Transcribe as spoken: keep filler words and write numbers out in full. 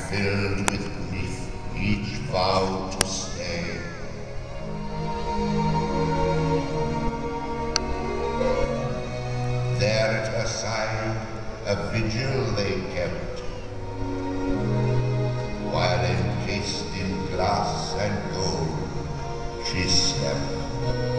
filled with grief, each vowed to stay. There at her side a vigil they kept, while encased in glass and gold she slept.